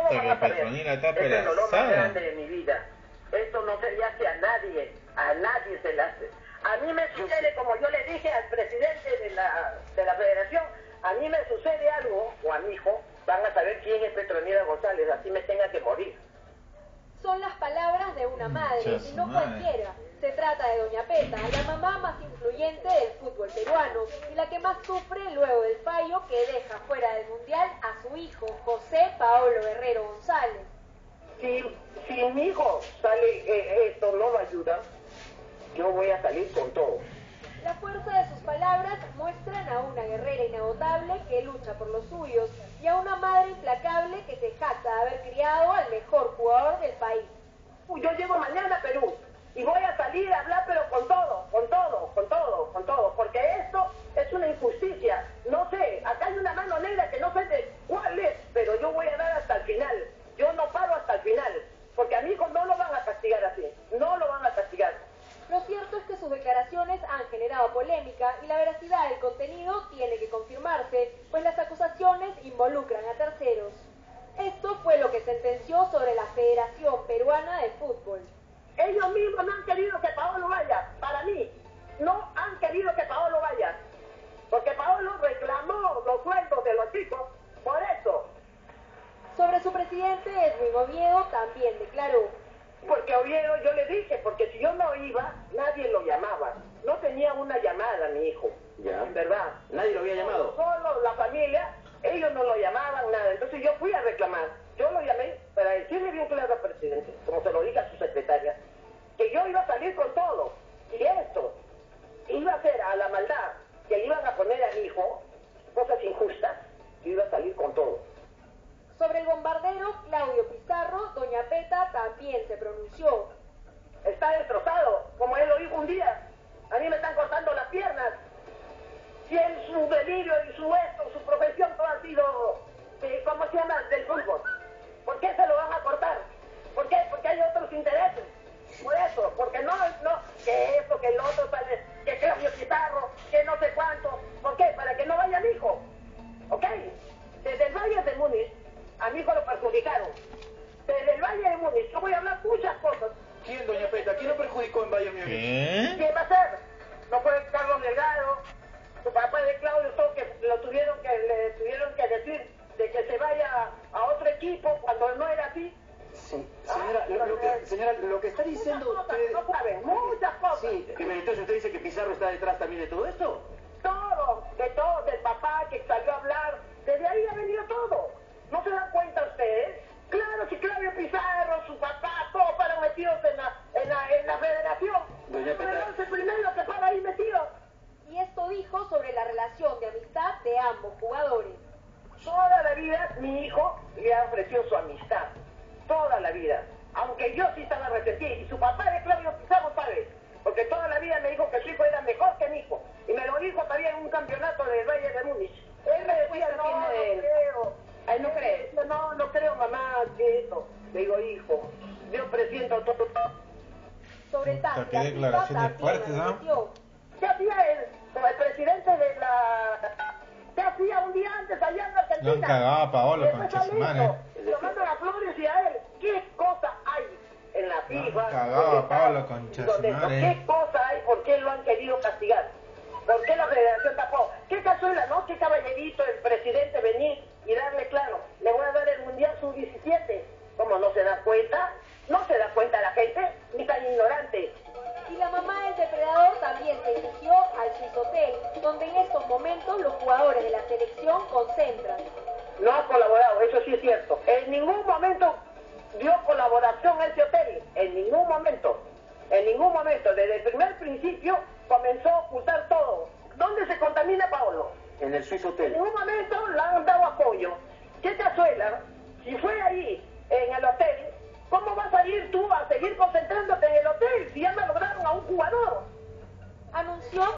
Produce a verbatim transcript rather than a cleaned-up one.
lo que van a saber. Petronila está Este es el dolor más pelazada. grande de mi vida. Esto no se le hace a nadie, a nadie se le hace. A mí me sucede, como yo le dije al presidente de la, de la federación, a mí me sucede algo, o a mi hijo, van a saber quién es Petronila González, así me tenga que morir. Son las palabras de una madre, Ya y su no madre. cualquiera. Se trata de Doña Peta, la mamá más influyente del fútbol peruano, y la que más sufre luego del fallo que deja fuera del Mundial a su hijo, José Paolo Guerrero González. Si, si mi hijo sale, eh, esto no lo ayuda, yo voy a salir con todo. La fuerza de sus palabras muestran a una guerrera inagotable que lucha por los suyos y a una madre implacable que se jacta de haber criado al mejor jugador del país. Yo llego mañana a Perú y voy a salir a hablar, pero con todo, con todo, con todo, con todo, porque esto es una injusticia. No sé, acá hay una mano negra que no sé de cuál es, pero yo voy a dar hasta el final. Yo no paro hasta el final, porque a mi hijo no lo van a castigar así, no lo van a castigar. Lo cierto es que sus declaraciones han generado polémica y la veracidad del contenido tiene que confirmarse, pues las acusaciones involucran a terceros. Esto fue lo que sentenció sobre la Federación Peruana de Fútbol. Ellos mismos no han querido que Paolo vaya, para mí, no han querido que Paolo vaya, porque Paolo reclamó los sueldos de los chicos, por eso. Sobre su presidente, Edwin Oviedo también declaró. Porque Oviedo, yo le dije, porque si yo no iba, nadie lo llamaba. No tenía una llamada, mi hijo. Ya. En verdad. Nadie lo había llamado. Solo la familia, ellos no lo llamaban, nada. Entonces yo fui a reclamar. Yo lo llamé para decirle bien claro al presidente, como se lo dije a su secretaria, que yo iba a salir con todo. Y esto iba a ser a la maldad que le iban a poner a mi hijo, cosas injustas, yo iba a salir con todo. Sobre el bombardero Claudio Pizarro, Doña Peta también se pronunció. Está destrozado, como él lo dijo un día. A mí me están cortando las piernas. Si en su delirio y su esto, su profesión, todo ha sido, eh, ¿cómo se llama?, del fútbol. ¿Por qué se lo van a cortar? ¿Por qué? Porque hay otros intereses. Por eso, porque no, no, que eso, que el otro, sale, que Claudio Pizarro, que no sé cuánto. ¿Por qué? Para que no vaya mi hijo. ¿Ok? Desde el Valle de Múnich, a mi hijo lo perjudicaron. Desde el Valle de Múnich, yo voy a hablar muchas cosas. ¿Quién, doña Peta? ¿Quién lo perjudicó en Valle Múnich? ¿Qué? ¿Quién va a ser? No fue Carlos Delgado, su papá de Claudio, todo que lo tuvieron que, le tuvieron que decir de que se vaya a otro equipo cuando no era así. Sí, señora, lo, lo que, señora, lo que está diciendo Muchas cosas, usted... no saben, muchas cosas. Sí, pero entonces usted dice que Pizarro está detrás también de todo esto. Todo, de todo, del papá que salió a hablar, desde ahí ha venido todo. ¿No se dan cuenta ustedes? Claro, si Claudio Pizarro, su papá, todos paran metidos en la, en la, en la federación. Doña Peta. Pero es el primero que para ahí metido. Y esto dijo sobre la relación de amistad de ambos jugadores. Toda la vida mi hijo le ha ofrecido su amistad. Toda la vida. Aunque yo sí estaba resentida. Y su papá de Claudio Pizarro sabe. Porque toda la vida me dijo que su hijo era mejor que mi hijo. Y me lo dijo también en un campeonato del Valle de Múnich. Él me decía, no, no creo. Él no cree. No, no creo, mamá, que eso. Le digo, hijo, yo presiento todo. Sobre Puta, Tati, qué la declaraciones FIFA fuertes, también ¿ah? admitió. ¿Qué hacía él? Como el presidente de la... ¿Qué hacía un día antes allá en Argentina? Lo han cagado a Paolo, Después concha su salió, madre. tomando las flores y a él. ¿Qué cosa hay en la FIFA? han cagado donde a Paolo, está- concha donde su está? madre. ¿Qué cosa hay? ¿Por qué lo han querido castigar? ¿Por qué la federación tapó? ¿Qué cazuela, no? ¿Qué caballerito el presidente venir y darle claro? Le voy a dar el Mundial sub diecisiete. ¿Cómo no se da cuenta? No se da cuenta la gente, ni tan ignorante. Y la mamá del depredador también se dirigió al Swiss Hotel, donde en estos momentos los jugadores de la selección concentran. No ha colaborado, eso sí es cierto. En ningún momento dio colaboración a ese hotel, en ningún momento. En ningún momento, desde el primer principio comenzó a ocultar todo. ¿Dónde se contamina Paolo? En el Swiss En Hotel. ningún momento le han dado apoyo. ¿Qué cazuela? Si fue ahí, en el hotel, ¿cómo vas a ir tú a seguir concentrándote en el hotel si ya me lograron a un jugador? Anunció